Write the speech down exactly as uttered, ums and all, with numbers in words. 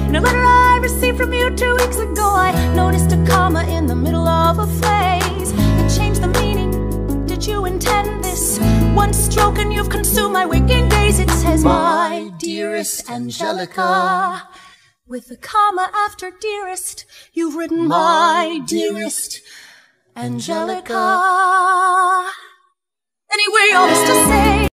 In a letter I received from you two weeks ago, I noticed a comma in the middle of a phrase. It changed the meaning. Did you intend this? One stroke and you've consumed my waking days. It says, my dearest Angelica. With a comma after dearest, you've written my dearest Angelica. Anyway, all this to say,